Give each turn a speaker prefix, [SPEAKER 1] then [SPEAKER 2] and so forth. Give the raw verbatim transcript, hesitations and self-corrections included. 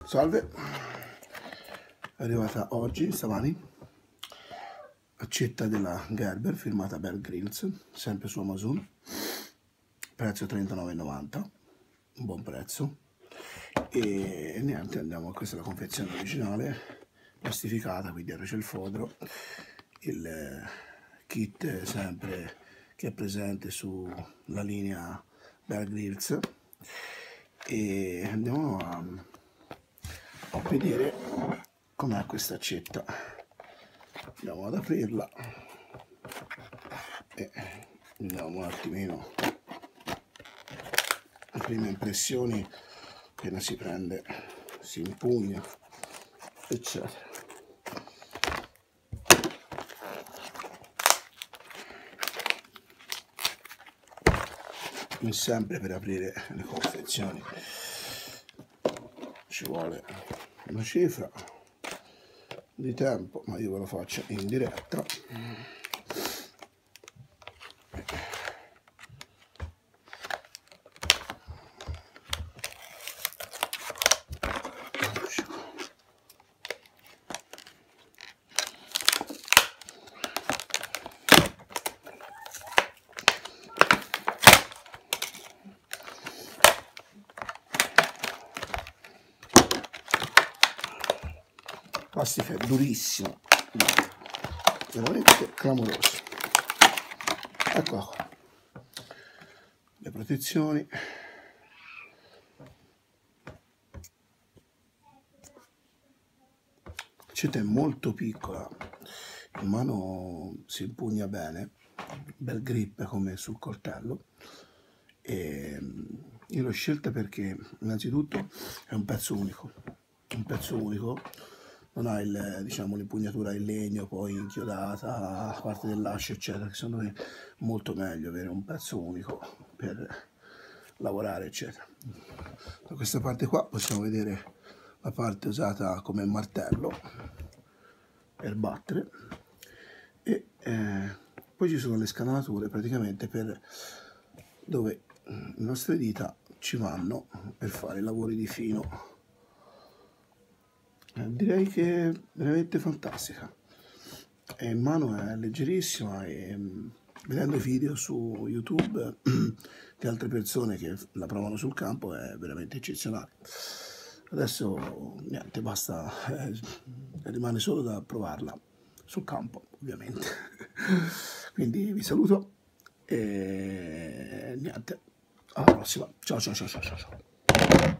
[SPEAKER 1] Salve, è arrivata oggi, stamani, accetta della Gerber firmata Bear Grylls, sempre su Amazon, prezzo trentanove e novanta, un buon prezzo. E niente, andiamo, a questa è la confezione originale, plastificata, qui dietro c'è il fodero, il kit sempre che è presente sulla linea Bear Grylls, e andiamo a a vedere com'è questa accetta. Andiamo ad aprirla e vediamo un attimino le prime impressioni. Appena si prende, si impugna, eccetera. Come sempre, per aprire le confezioni ci vuole una cifra di tempo, ma io ve lo faccio in diretta. Plastica è durissima, veramente clamorosa. Ecco qua le protezioni, l'accetta è molto piccola, in mano si impugna bene, bel grip come sul coltello, e io l'ho scelta perché innanzitutto è un pezzo unico, un pezzo unico. Non ha il, diciamo, l'impugnatura in legno poi inchiodata a parte dell'ascia, eccetera, che secondo me è molto meglio avere un pezzo unico per lavorare, eccetera. Da questa parte qua possiamo vedere la parte usata come martello per battere, e eh, poi ci sono le scanalature praticamente per dove le nostre dita ci vanno per fare i lavori di fino. Direi che è veramente fantastica, e in mano è leggerissima, e vedendo video su YouTube di altre persone che la provano sul campo è veramente eccezionale. Adesso niente, basta, eh, rimane solo da provarla sul campo, ovviamente. Quindi vi saluto e niente, alla prossima, ciao ciao ciao ciao ciao.